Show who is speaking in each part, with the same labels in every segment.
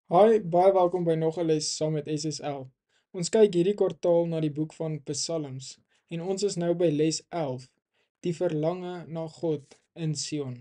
Speaker 1: Hi, baie welkom by nog 'n les saam met SSL. Ons kyk hierdie kwartaal na die boek van Psalms en ons is nou by les 11, die verlange na God in Sion.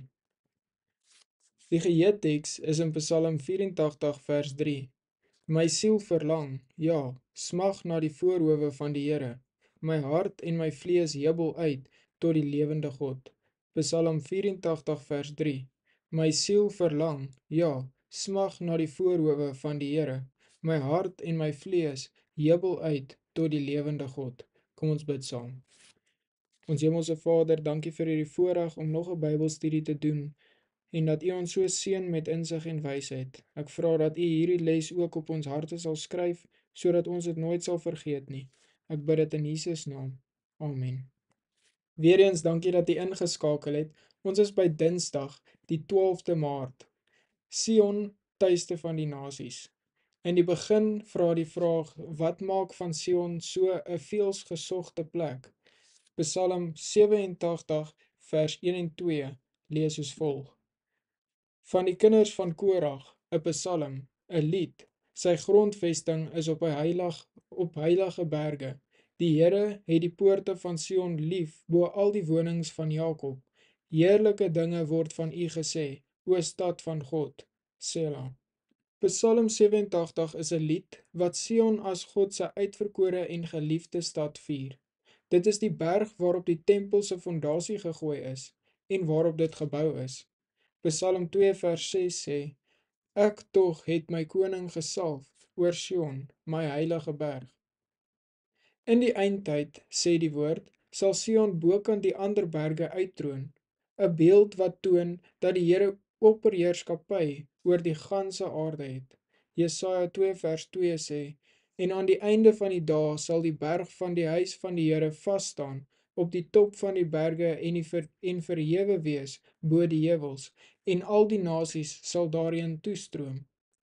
Speaker 1: Die geheetteks is in Psalm 84 vers 3. My siel verlang, ja, smag na die voorhoewe van die Here. My hart en my vlees jubel uit tot die lewende God. Psalm 84 vers 3. My siel verlang, ja, smag na die voorhoewe van die Here. My hart en my vlees jubel uit tot die lewende God. Kom ons bid saam. Ons hemelse Vader, dankie vir hierdie voorreg om nog 'n Bybelstudie te doen en dat U ons so seën met insig en wysheid. Ek vra dat U hierdie les ook op ons harte sal skryf, sodat ons dit nooit sal vergeet nie. Ek bid dit in Jesus naam. Amen. Weereens dankie dat U ingeskakel het. Ons is by Dinsdag, die 12de Maart. Sion, tuiste van die nasies. In die begin vra die vraag, wat maak van Sion so 'n veels gesogte plek? Psalm 87 vers 1 en 2 lees soos volg. Van die kinders van Korag, 'n psalm, 'n lied. Sy grondvesting is op heilige berge. Die Here het die poorte van Sion lief bo al die wonings van Jakob. Heerlike dinge word van U gesê, o stad van God. Selah. Psalm 87 is 'n lied wat Sion as God se uitverkore en geliefde stad vier. Dit is die berg waarop die tempel se fondasie gegooi is en waarop dit gebou is. Psalm 2 vers 6 sê, Ek tog het my koning gesalf oor Sion, my heilige berg. In die eindtyd, sê die woord, sal Sion bokant die ander berge uittroon, 'n beeld wat toon dat die Here opperheerskappy oor die ganse aarde het. Jesaja 2 vers 2 sê, en aan die einde van die dae sal die berg van die huis van die Here vas staan, op die top van die berge en verhewe wees bo die heuwels, en al die nasies sal daarheen toestroom.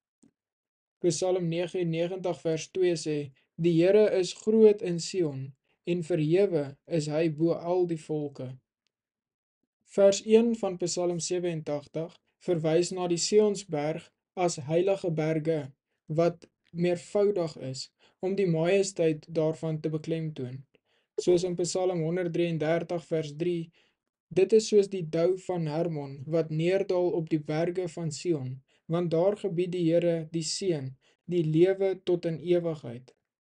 Speaker 1: Psalm 99 vers 2 sê, die Here is groot in Sion, en verhewe is hy bo al die volke. Vers 1 van Psalm 87 verwys na die Sionsberg as heilige berge, wat meervoudig is, om die majesteit daarvan te beklemtoon. Soos in Psalm 133 vers 3, dit is soos die dou van Hermon, wat neerdal op die berge van Sion, want daar gebied die Here die seën, die lewe tot in ewigheid.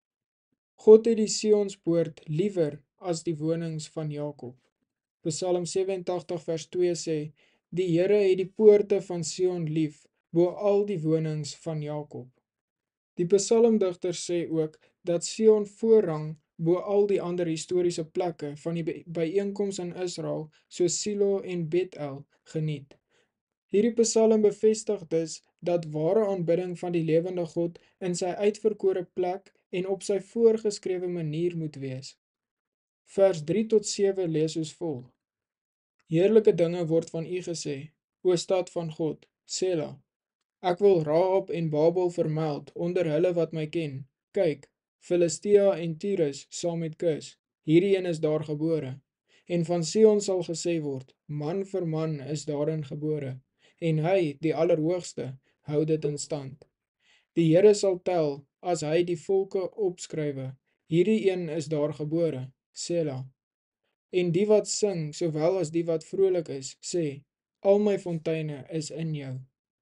Speaker 1: God het die Sionspoort liewer as die wonings van Jakob. Psalm 87 vers 2 sê, die Here het die poorte van Sion lief, bo al die wonings van Jakob. Die psalmdigter sê ook, dat Sion voorrang bo al die ander historiese plekke van die byeenkoms in Israel, soos Silo en Bethel, geniet. Hierdie psalm bevestig dus, dat ware aanbidding van die lewende God in sy uitverkore plek en op sy voorgeskrewe manier moet wees. Vers 3 tot 7 lees soos volg. Heerlike dinge word van U gesê, o stad van God, Selah. Ek wil Rahab en Babel vermeld onder hulle wat my ken. Kyk, Filistea en Tyrus saam met Kus, hierdie een is daar gebore. En van Sion sal gesê word, man vir man is daarin gebore. En hy, die Allerhoogste, hou dit in stand. Die Here sal tel, as hy die volke opskrywe, hierdie een is daar gebore, Selah. En die wat sing, sowel as die wat vrolik is, sê, al my fonteine is in jou.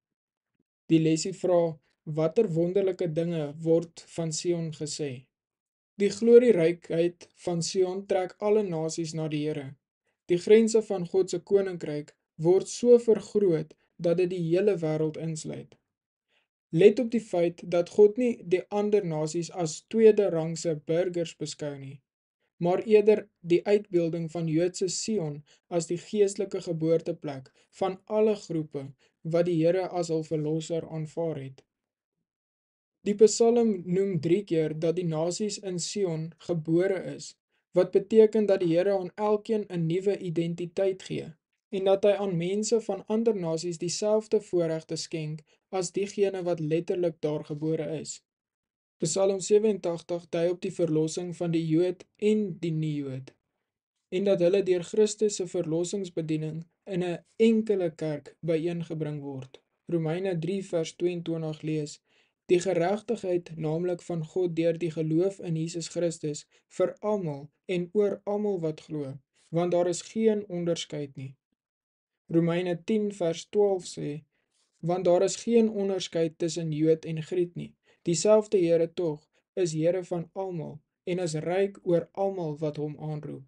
Speaker 1: Die lesie vra, watter wonderlike dinge word van Sion gesê? Die glorierykheid van Sion trek alle nasies na die Here. Die grense van God se koninkryk word so vergroot, dat dit die hele wêreld insluit. Let op die feit, dat God nie die ander nasies as tweede rangse burgers beskou nie, maar eerder die uitbeelding van Joodse Sion as die geestelike geboorteplek van alle groepe wat die Here as hul verlosser aanvaar het. Die psalm noem 3 keer dat die nasies in Sion gebore is, wat beteken dat die Here aan elkeen 'n nuwe identiteit gee, en dat hy aan mense van ander nasies dieselfde voorregte skenk as diegene wat letterlik daar gebore is. Psalm 87 dui op die verlossing van die Jood en die nie-Jood, en dat hulle deur Christus se verlossingsbediening in 'n enkele kerk byeengebring word. Romeine 3 vers 22 lees, Die geregtigheid, naamlik van God deur die geloof in Jesus Christus, vir almal en oor almal wat glo, want daar is geen onderskeid nie. Romeine 10 vers 12 sê, want daar is geen onderskeid tussen Jood en Griet nie. Dieselfde Here tog is Here van almal en is ryk oor almal wat hom aanroep.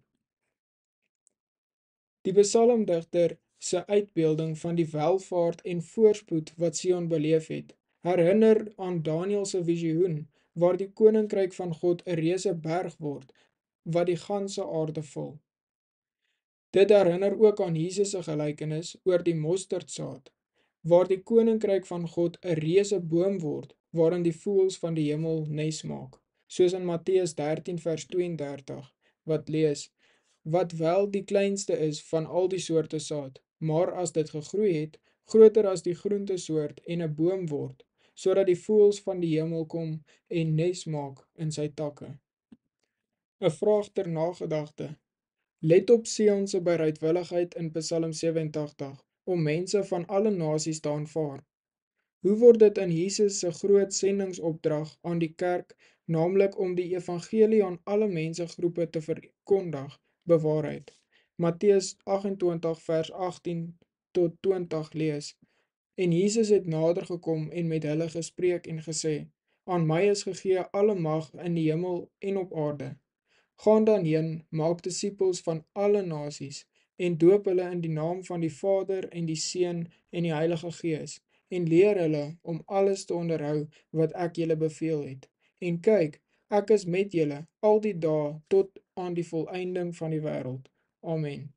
Speaker 1: Die psalmdigter se uitbeelding van die welvaart en voorspoed wat Sion beleef het, herinner aan Daniël se visioen, waar die koninkryk van God 'n reuse berg word, wat die ganse aarde vul. Dit herinner ook aan Jesus se gelykenis oor die mosterdsaad, waar die koninkryk van God 'n reuse boom word, waarin die voëls van die hemel nes maak, soos in Matteus 13 vers 32, wat lees, wat wel die kleinste is van al die soorte saad, maar as dit gegroei het, groter as die groentesoort en 'n boom word, sodat die voëls van die hemel kom en nes maak in sy takke. 'n Vraag ter nagedagte. Let op Sion se bereidwilligheid in Psalm 87 om mense van alle nasies te aanvaar. Hoe word dit in Jesus se groot sendingsopdrag aan die kerk, naamlik om die evangelie aan alle mensegroepe te verkondig, bewaarheid? Matteus 28 vers 18 tot 20 lees, en Jesus het nader gekom en met hulle gespreek en gesê, aan my is gegee alle mag in die hemel en op aarde. Gaan dan heen, maak disippels van alle nasies, en doop hulle in die naam van die Vader en die Seun en die Heilige Gees, en leer hulle om alles te onderhou wat ek julle beveel het. En kyk, ek is met julle al die dae tot aan die volëinding van die wêreld. Amen.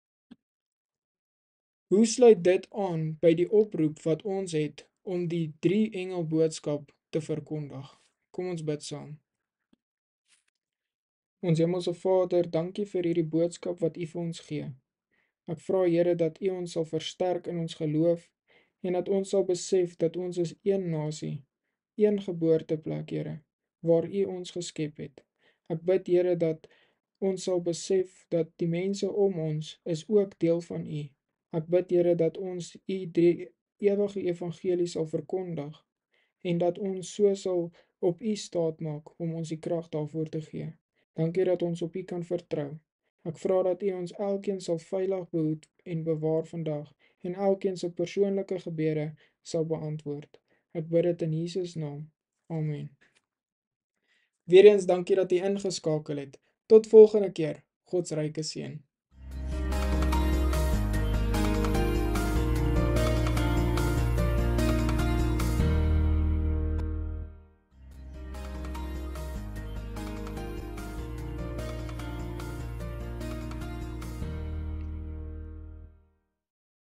Speaker 1: Hoe sluit dit aan by die oproep wat ons het om die 3 engel boodskap te verkondig? Kom ons bid saam. Ons hemelse Vader, dankie vir hierdie boodskap wat U vir ons gee. Ek vra Here dat U ons sal versterk in ons geloof en dat ons sal besef dat ons is een nasie, een geboorteplek, Here, waar U ons geskep het. Ek bid Here dat ons sal besef dat die mense om ons is ook deel van U. Ek bid Here dat ons U ewige evangelie sal verkondig en dat ons so sal op U staat maak om ons die krag daarvoor te gee. Dankie dat ons op U kan vertrou. Ek vra dat U ons elkeen sal veilig behoed en bewaar vandag en elkeen se persoonlike gebede sal beantwoord. Ek bid dit in Jesus naam. Amen. Weereens dankie dat U ingeskakel het. Tot volgende keer. God se ryke seën.